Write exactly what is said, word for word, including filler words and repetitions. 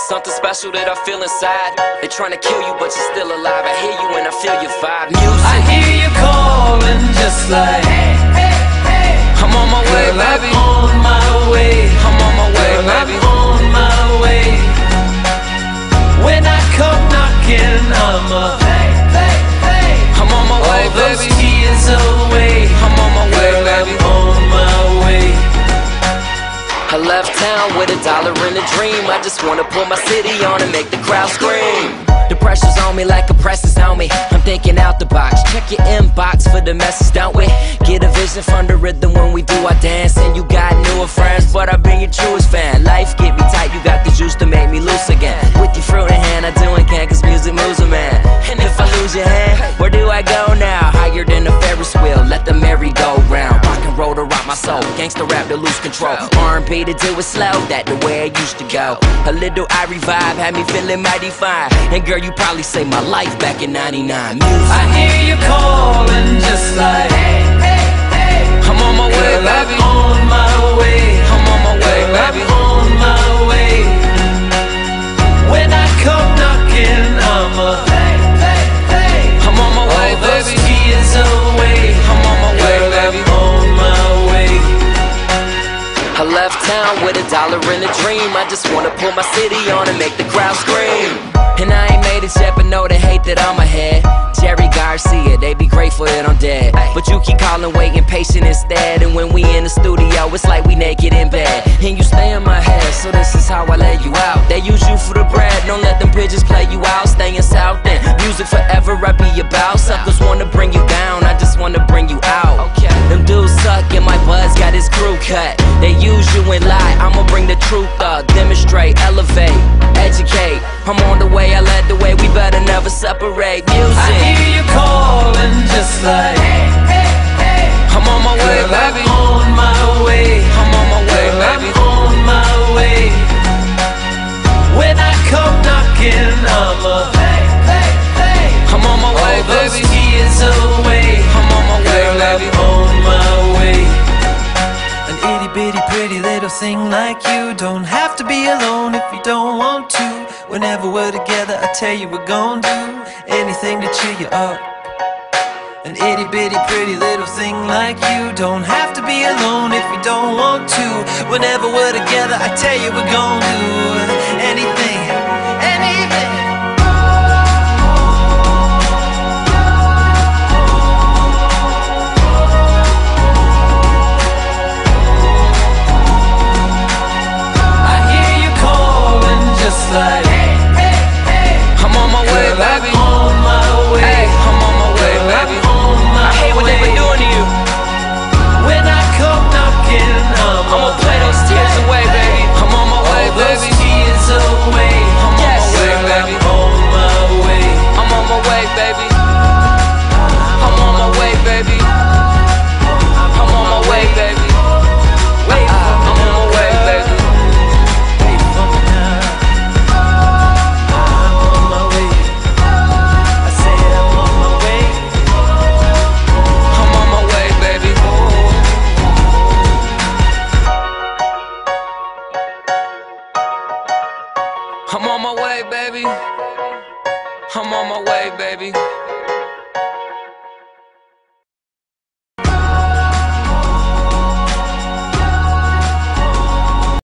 Something special that I feel inside. They tryna kill you, but you're still alive. I hear you and I feel your vibe. Music. I hear you calling just like, hey, hey, hey. I'm on my way, Girl, baby. I'm on my way. I'm on my way, Girl, baby. I'm on my way. When I come knocking, I'm a hey, hey, hey. I'm on my way, All those baby. tears away. I'm on my way, Girl, baby. I'm on my way. I left town with a dollar and a dream. I just wanna put my city on and make the crowd scream. The pressure's on me like a press is on me. I'm thinking out the box. Check your inbox for the message, don't we? Get a vision from the rhythm when we do our dance. And you got newer friends, but I've been your truest fan. Life get me tight, you got the juice to make me loose again. With your fruit in hand, I do and can, cause music moves a man. And if I lose your hand, where do I go now? Higher than a Ferris wheel, let the merry-go-round. Rock and roll to rock my soul, gangsta rap to lose control. R and B to do it slow, that the way I used to go. A little Irie vibe had me feeling mighty fine. And girl, you probably saved my life back in ninety-nine. Music. I hear you calling just like, hey, hey, hey. I'm on my way, Girl, baby. I'm on my way. I'm on my way, Girl, baby. I'm on my way. When I come knocking, I'm a hey, hey, hey. I'm on my way, All those baby. tears away. I'm on my way, Girl, baby. I'm on my way. I left town with a dollar and a dream. I just wanna pull my city on and make the crowd scream. And I ain't made it yet, but know they hate that I'm ahead. Jerry Garcia, they be grateful that I'm dead. But you keep calling, waiting patient instead. And when we in the studio, it's like we naked in bed. And you stay in my head, so this is how I lay you out. They use you for the bread, don't let them pigeons play you out. Stay in South End, music forever I be about. Suckers wanna bring you down, I just wanna bring you out. Them dudes suck and my buzz got his crew cut. They use you and lie, I'ma bring the truth up. Demonstrate, elevate, educate. I'm on the way, I led the way, we better never separate. Music. I hear you calling just like, hey, hey, hey. I'm on my way, Girl, baby. I'm on my way. I'm on my way, Girl, baby. I'm on my way. When I come knocking, I'm a hey, hey, hey. I'm on my way, All those baby. tears away. I'm on my way, Girl, baby. I'm on my way. An itty bitty pretty little thing like you don't have to be alone if you don't want to. Whenever we're together, I tell you we're gonna do anything to cheer you up. An itty bitty pretty little thing like you don't have to be alone if you don't want to. Whenever we're together, I tell you we're gonna do anything